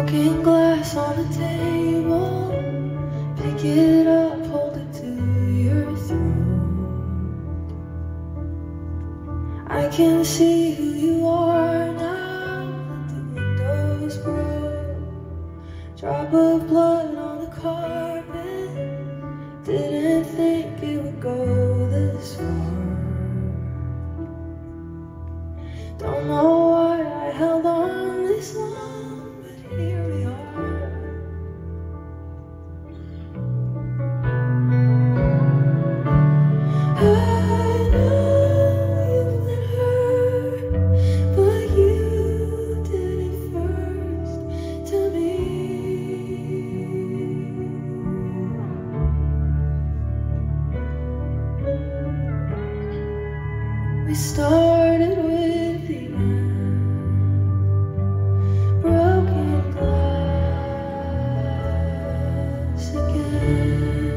Broken glass on the table, pick it up, hold it to your throat. I can see who you are now, let the windows grow. Drop of blood on the carpet, didn't think it would go this far. Don't know why I held on this long, but here we are. I know you've been hurt, but you did it first to me. We started with the broken glass again.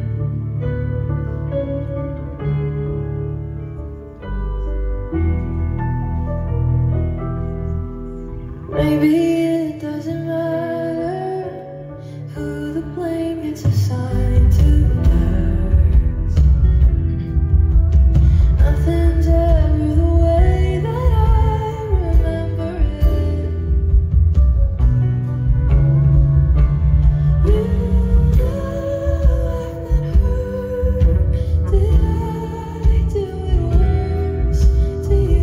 Maybe it doesn't matter who the blame gets assigned to next. Nothing's ever the way that I remember it. You know I've been hurt. Did I do it worse to you?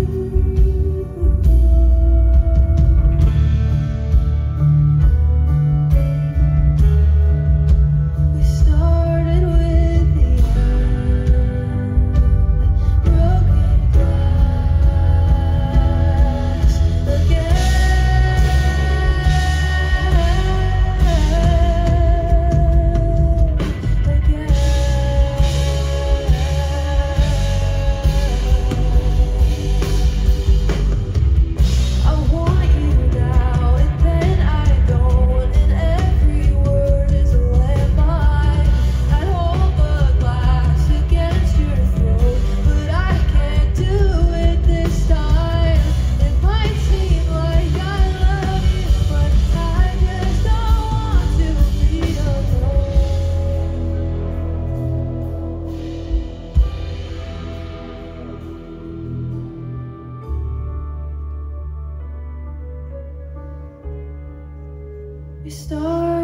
We started with the broken glass again. I want you now, and then I don't, and every word is a landmine. I'd hold the glass against your throat, but I can't do it this time. It might seem like I love you, but I just don't want to be alone. We start